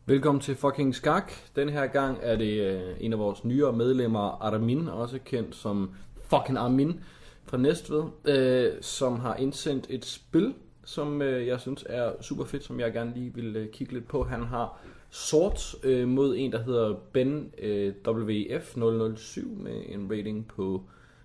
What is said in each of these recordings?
Velkommen til fucking skak. Den her gang er det en af vores nyere medlemmer, Armin, også kendt som fucking Armin fra Næstved, som har indsendt et spil, som jeg synes er super fedt, som jeg gerne lige vil kigge lidt på. Han har sort mod en, der hedder Ben WF007 med en rating på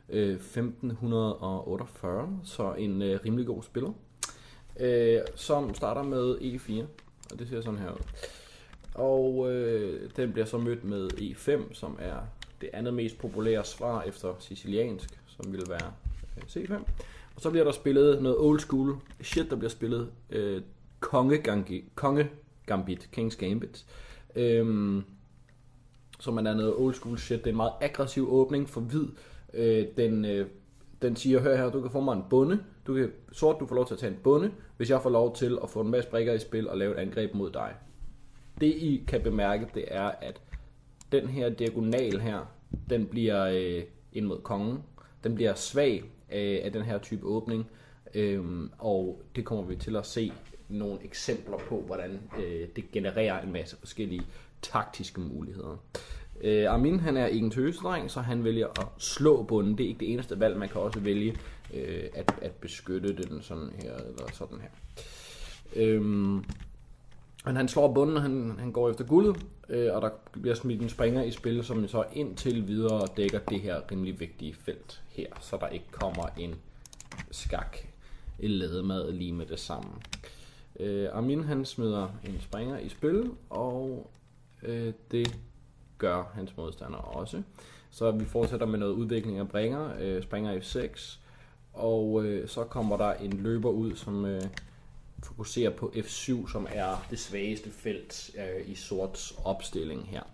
1548, så en rimelig god spiller, som starter med E4, og det ser sådan her ud. Og den bliver så mødt med E5, som er det andet mest populære svar efter siciliansk, som vil være C5. Og så bliver der spillet noget old school shit, der bliver spillet Konge Gambit, King's Gambit. Som er noget old school shit. Det er en meget aggressiv åbning for hvid. Den siger, hør her, du kan få mig en bonde. Du får lov til at tage en bonde, hvis jeg får lov til at få en masse brikker i spil og lave et angreb mod dig. Det I kan bemærke, det er, at den her diagonal her, den bliver ind mod kongen. Den bliver svag af den her type åbning, og det kommer vi til at se nogle eksempler på, hvordan det genererer en masse forskellige taktiske muligheder. Armin, han er ikke en tøsedreng, så han vælger at slå bunden. Det er ikke det eneste valg, man kan også vælge at beskytte den sådan her, eller sådan her. Men han slår bunden, og han går efter guldet, og der bliver smidt en springer i spil, som så indtil videre dækker det her rimelig vigtige felt her, så der ikke kommer en skak i lademad lige med det samme. Armin, han smider en springer i spil, og det gør hans modstander også. Så vi fortsætter med noget udvikling af springer F6, og så kommer der en løber ud, som fokuserer på F7, som er det svageste felt i sorts opstilling her.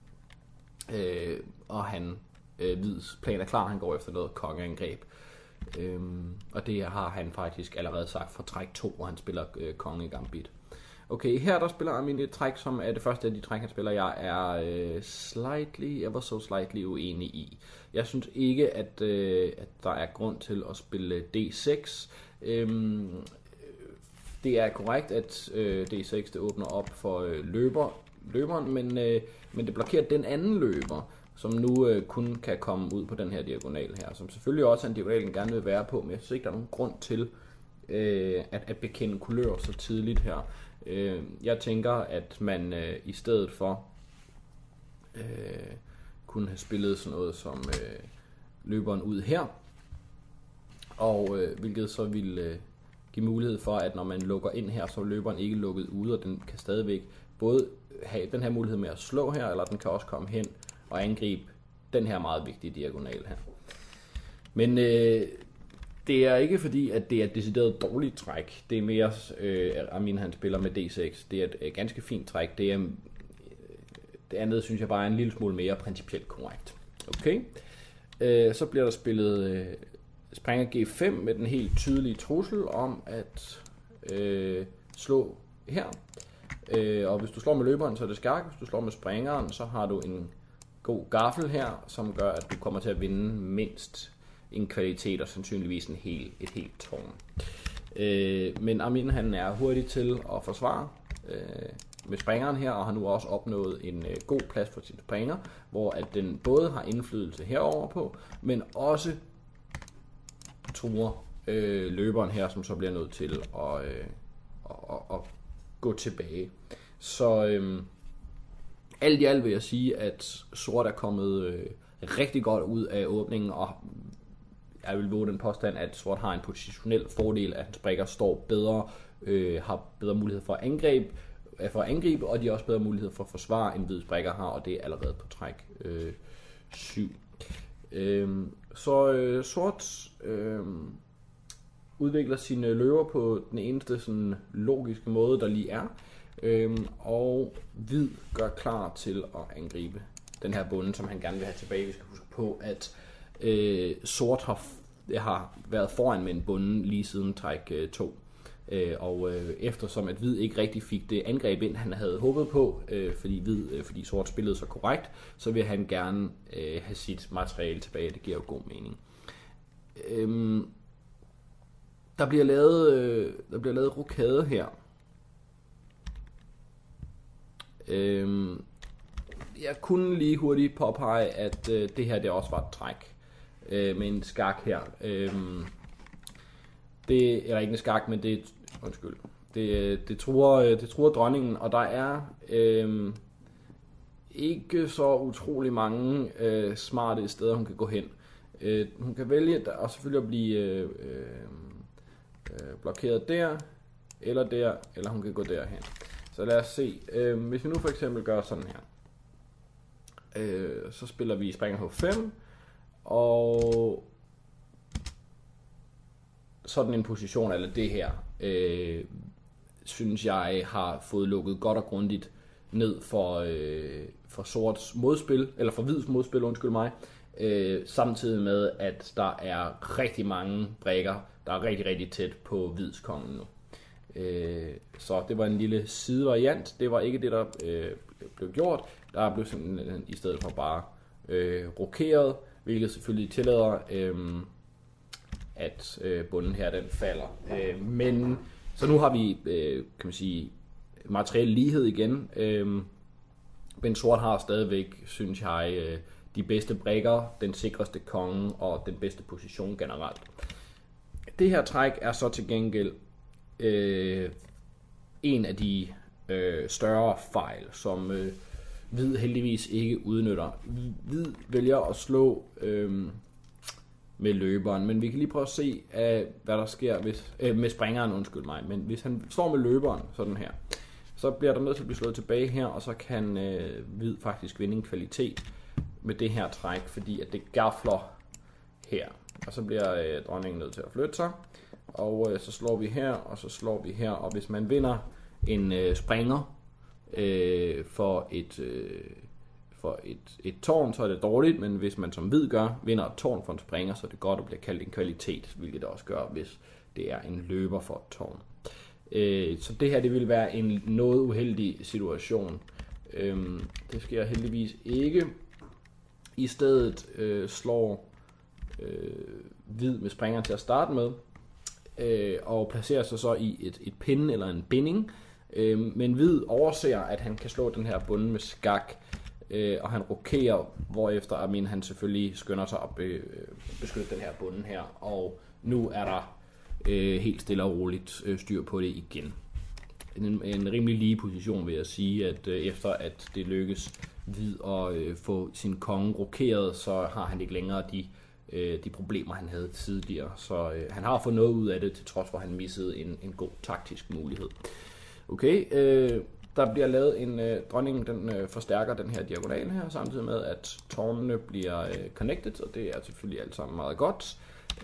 Og hvids plan er klar, han går efter noget kongeangreb. Og det har han faktisk allerede sagt fra træk 2, hvor han spiller kongegambit. Okay, her der spiller Armin et træk, som er det første af de træk, han spiller. Jeg er ever so slightly uenig i. Jeg synes ikke, at der er grund til at spille D6. Det er korrekt, at D6 det åbner op for løberen, men det blokerer den anden løber, som nu kun kan komme ud på den her diagonal her, som selvfølgelig også er en diagonal, den gerne vil være på, men jeg synes ikke, der er nogen grund til at bekende kulør så tidligt her. Jeg tænker, at man i stedet for kunne have spillet sådan noget som løberen ud her, og hvilket så ville give mulighed for, at når man lukker ind her, så er løberen ikke lukket ude, og den kan stadigvæk både have den her mulighed med at slå her, eller den kan også komme hen og angribe den her meget vigtige diagonal her. Men det er ikke fordi, at det er et decideret dårligt træk. Det er mere, Armin han spiller med D6. Det er et ganske fint træk. Det andet synes jeg bare er en lille smule mere principielt korrekt. Okay. Så bliver der spillet springer G5 med den helt tydelige trussel om at slå her. Og hvis du slår med løberen, så er det skak. Hvis du slår med springeren, så har du en god gaffel her, som gør, at du kommer til at vinde mindst en kvalitet og sandsynligvis et helt tårn. Men Armin han er hurtig til at forsvare med springeren her, og har nu også opnået en god plads for sin springer, hvor at den både har indflydelse herover på, men også truer løberen her, som så bliver nødt til at gå tilbage. Så alt i alt vil jeg sige, at sort er kommet rigtig godt ud af åbningen, og jeg vil våge den påstand, at sort har en positionel fordel, at hans brikker står bedre, har bedre mulighed for at angribe, og de har også bedre mulighed for at forsvare, end hvids brikker har, og det er allerede på træk 7. Så sort udvikler sine løver på den eneste sådan logiske måde, der lige er, og hvid gør klar til at angribe den her bonde, som han gerne vil have tilbage. Vi skal huske på, at sort har været foran med en bonde lige siden træk 2. Og eftersom at hvid ikke rigtig fik det angreb ind, han havde håbet på, fordi sort spillede så korrekt, så vil han gerne have sit materiale tilbage. Det giver jo god mening. Der bliver lavet rokade her. Jeg kunne lige hurtigt påpege, at det her det også var et træk med en skak her. Det er ikke en skak, men det undskyld. Det truer dronningen, og der er ikke så utrolig mange smarte steder, hun kan gå hen. Hun kan vælge og selvfølgelig at blive blokeret der, eller hun kan gå derhen. Så lad os se. Hvis vi nu for eksempel gør sådan her, så spiller vi springer H5, og sådan en position, eller det her, synes jeg har fået lukket godt og grundigt ned for sorts modspil, eller for hvids modspil, undskyld mig, samtidig med, at der er rigtig mange brikker, der er rigtig, rigtig tæt på hvidskongen nu. Så det var en lille sidevariant. Det var ikke det, der blev gjort. Der blev simpelthen i stedet for bare rokeret, hvilket selvfølgelig tillader, at bunden her den falder. Men så nu har vi, kan man sige, materiel lighed igen. Men sort har stadigvæk, synes jeg, de bedste brikker, den sikreste konge og den bedste position generelt. Det her træk er så til gengæld en af de større fejl, som hvid heldigvis ikke udnytter. Hvid vælger at slå med løberen, men vi kan lige prøve at se, hvad der sker med springeren, undskyld mig. Men hvis han står med løberen, sådan her, så bliver der nødt til at blive slået tilbage her, og så kan hvid faktisk vinde en kvalitet med det her træk, fordi at det gafler her. Og så bliver dronningen nødt til at flytte sig, og så slår vi her, og så slår vi her, og hvis man vinder en springer for et tårn, så er det dårligt, men hvis man som hvid vinder et tårn for en springer, så er det godt at blive kaldt en kvalitet, hvilket det også gør, hvis det er en løber for et tårn. Så det her, det vil være en noget uheldig situation. Det sker heldigvis ikke. I stedet slår hvid med springeren til at starte med, og placerer sig så i et pinde eller en binding, men hvid overser, at han kan slå den her bunde med skak, og han rokerer, hvorefter Amin han selvfølgelig skynder sig at beskytte den her bunde her, og nu er der helt stille og roligt styr på det igen. En rimelig lige position, vil jeg sige, at efter at det lykkes hvid at få sin konge rokeret, så har han ikke længere de problemer, han havde tidligere. Så han har fået noget ud af det, til trods for, at han missede en god taktisk mulighed. Okay, der bliver lavet en dronningen, den forstærker den her diagonal her, samtidig med, at tårnene bliver connected, og det er selvfølgelig alt sammen meget godt.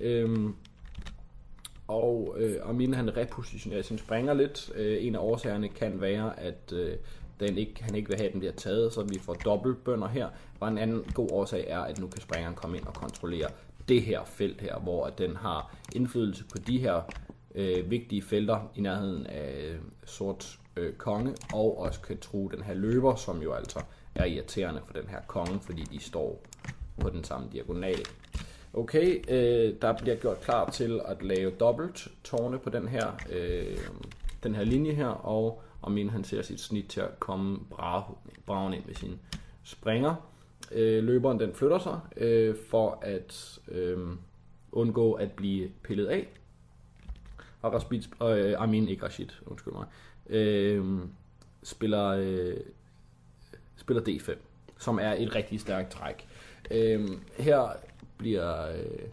Og Amin han repositionerer sin springer lidt. En af årsagerne kan være, at han ikke vil have, at den bliver taget, så vi får dobbeltbønder her. Og en anden god årsag er, at nu kan springeren komme ind og kontrollere det her felt her, hvor den har indflydelse på de her vigtige felter i nærheden af sort konge, og også kan true den her løber, som jo altså er irriterende for den her konge, fordi de står på den samme diagonal. Okay, der bliver gjort klar til at lave dobbelt tårne på den her linje her, og Amin han ser sit snit til at komme bragen ind med sin springer. Løberen den flytter sig for at undgå at blive pillet af. Og Amin, ikke Rashid, undskyld mig, spiller D5, som er et rigtig stærkt træk. Her bliver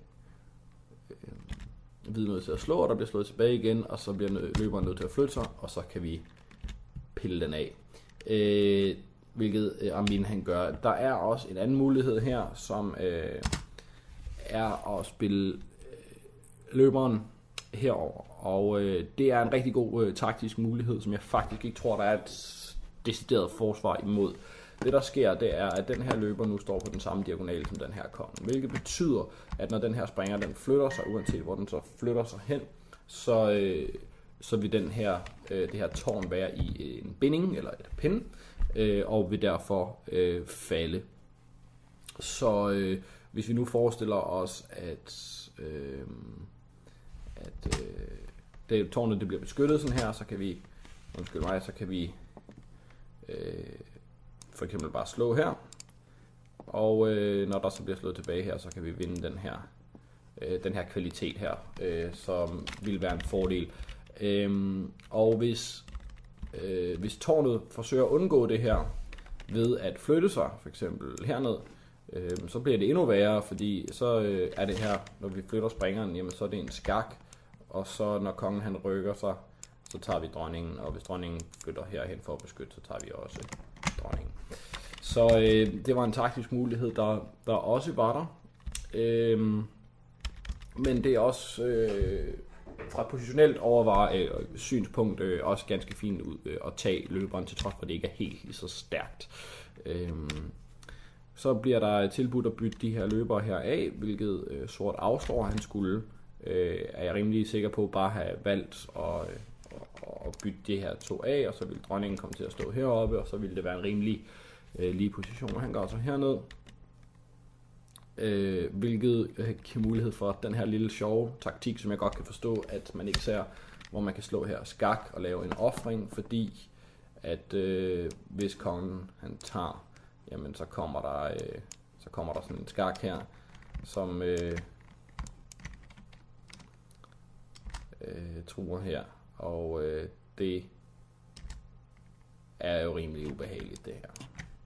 hvid nødt til at slå, og der bliver slået tilbage igen, og så bliver løberen nødt til at flytte sig, og så kan vi pille den af. Hvilket Amin han gør. Der er også en anden mulighed her, som er at spille løberen herover, og det er en rigtig god taktisk mulighed, som jeg faktisk ikke tror, der er et decideret forsvar imod. Det der sker, det er, at den her løber nu står på den samme diagonal som den her konge, hvilket betyder, at når den her springer, den flytter sig, uanset hvor den så flytter sig hen, så vil det her tårn være i en binding eller et pin, og vil derfor falde. Så hvis vi nu forestiller os, at tårnet det bliver beskyttet sådan her, så kan vi for eksempel bare slå her. Og når der så bliver slået tilbage her, så kan vi vinde den her kvalitet her, som vil være en fordel. Og hvis tårnet forsøger at undgå det her ved at flytte sig, for eksempel herned, så bliver det endnu værre, fordi så er det her, når vi flytter springeren, jamen så er det en skak, og så når kongen han rykker sig, så tager vi dronningen, og hvis dronningen flytter herhen for at beskytte, så tager vi også dronningen. Så det var en taktisk mulighed, der også var der. Men det er også fra et positionelt synspunkt også ganske fint ud at tage løberen, til trods for det ikke er helt lige så stærkt. Så bliver der tilbudt at bytte de her løbere her af, hvilket sort afstår. Han skulle, er jeg rimelig sikker på, bare have valgt at bytte de her to af, og så ville dronningen komme til at stå heroppe, og så ville det være en rimelig lige position. Og han går så herned, hvilket giver mulighed for den her lille sjove taktik, som jeg godt kan forstå, at man ikke ser, hvor man kan slå her skak og lave en ofring, fordi at hvis kongen han tager, jamen så kommer der sådan en skak her, som truer her, og det er jo rimelig ubehageligt det her.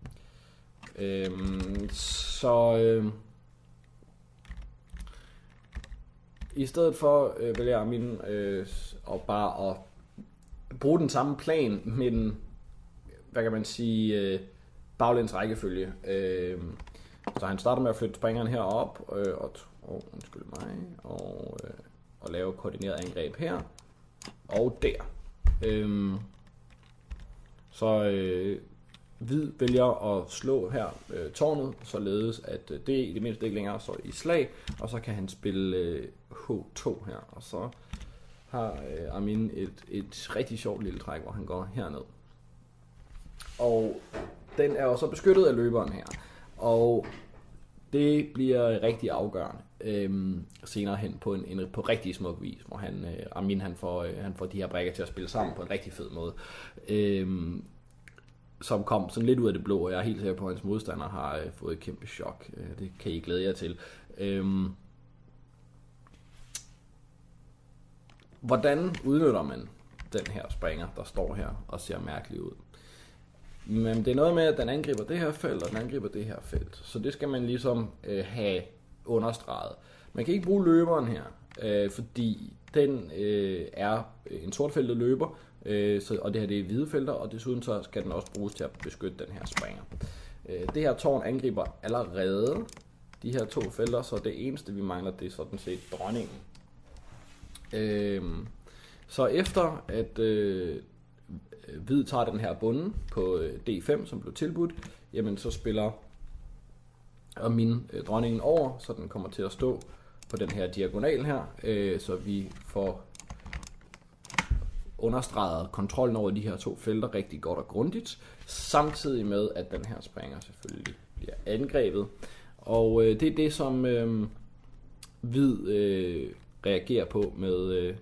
I stedet for vælger Armin og bare at bruge den samme plan, men hvad kan man sige, baglæns rækkefølge. Så han starter med at flytte springeren herop og lave koordineret angreb her og der. Hvid vælger at slå her tårnet, således at det i det mindste ikke længere står i slag, og så kan han spille H2 her, og så har Armin et rigtig sjovt lille træk, hvor han går herned. Og den er jo så beskyttet af løberen her, og det bliver rigtig afgørende senere hen på rigtig smuk vis, hvor Armin han får de her brikker til at spille sammen på en rigtig fed måde. Som kom sådan lidt ud af det blå, og jeg er helt sikker på, at hans modstander har fået et kæmpe chok. Det kan I glæde jer til. Hvordan udnytter man den her springer, der står her og ser mærkelig ud? Men det er noget med, at den angriber det her felt, og den angriber det her felt. Så det skal man ligesom have understreget. Man kan ikke bruge løberen her, fordi den er en sortfeltet løber, og det her det er hvide felter, og desuden så skal den også bruges til at beskytte den her springer. Det her tårn angriber allerede de her to felter, så det eneste vi mangler, det er sådan set dronningen. Så efter at hvid tager den her bunde på D5, som blev tilbudt, jamen så spiller Armin dronningen over, så den kommer til at stå på den her diagonal her, så vi får understreget kontrollen over de her to felter rigtig godt og grundigt, samtidig med, at den her springer selvfølgelig bliver angrebet. Og det er det, som hvid reagerer på med...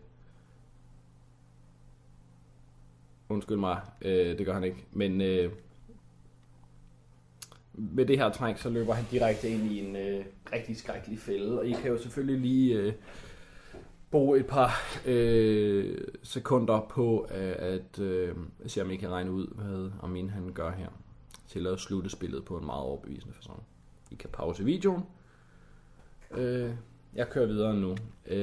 undskyld mig, det gør han ikke, men med det her træk, så løber han direkte ind i en rigtig skrækkelig fælde, og I kan jo selvfølgelig lige bruge et par sekunder på at se, om I kan regne ud, hvad Armin han gør her, til at slutte spillet på en meget overbevisende facon. I kan pause videoen. Jeg kører videre nu.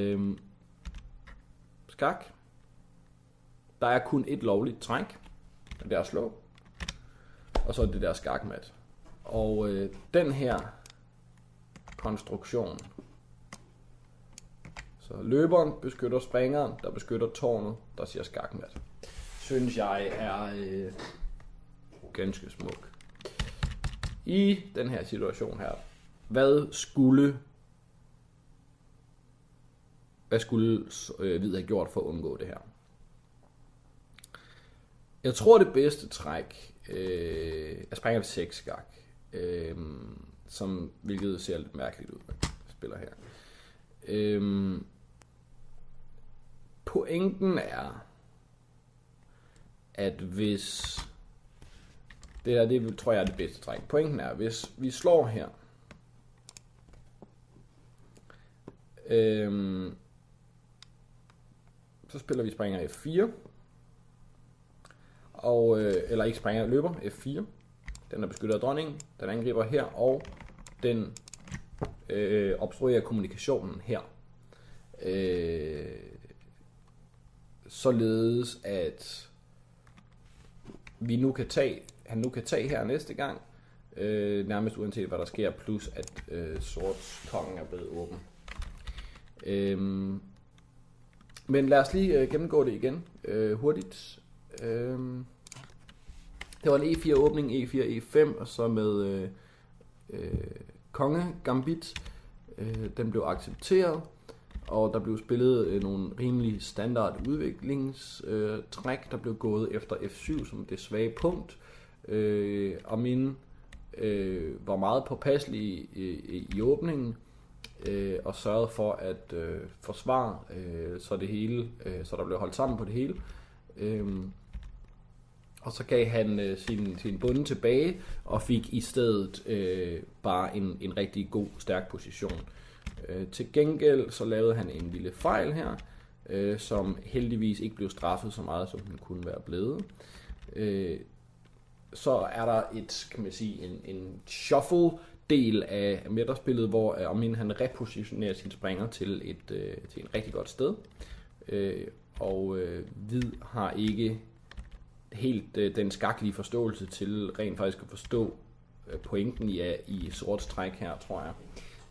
Skak. Der er kun et lovligt træk, det er at slå, og så det der skakmat. Og den her konstruktion, så løberen beskytter springeren, der beskytter tårnet, der siger skakmat, synes jeg er ganske smuk. I den her situation her, hvad skulle hvid have gjort for at undgå det her? Jeg tror det bedste træk er springer til 6 skak, hvilket ser lidt mærkeligt ud, jeg spiller her. Pointen er, at hvis Det tror jeg er det bedste træk. Pointen er, hvis vi slår her, så spiller vi springer F4, og, eller ikke springer, løber F4. Den er beskyttet af dronningen, den angriber her, og den obstruerer kommunikationen her. Således at han nu kan tage her næste gang, nærmest uanset hvad der sker, plus at sorts kongen er blevet åben. Men lad os lige gennemgå det igen hurtigt. Det var en E4 åbning, E4, E5, og så med konge gambit. Den blev accepteret, og der blev spillet nogle rimelig standard udviklingstræk. Der blev gået efter F7 som det svage punkt. Amin var meget påpasselig i åbningen, og sørgede for at forsvare så det hele, så der blev holdt sammen på det hele. Og så gav han sin bonde tilbage og fik i stedet bare en rigtig god, stærk position. Til gengæld så lavede han en lille fejl her, som heldigvis ikke blev straffet så meget, som den kunne være blevet. Så er der en shuffle del af midterspillet, hvor Amin han repositionerer sin springer til en rigtig godt sted. Og hvid har ikke helt den skakkelige forståelse til rent faktisk at forstå pointen i sorts træk her, tror jeg.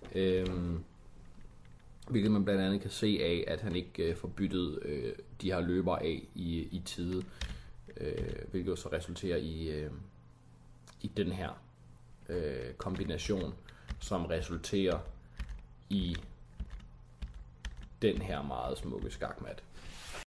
Hvilket man blandt andet kan se af, at han ikke får byttet de her løbere af i tide. Hvilket jo så resulterer i den her kombination, som resulterer i den her meget smukke skakmat.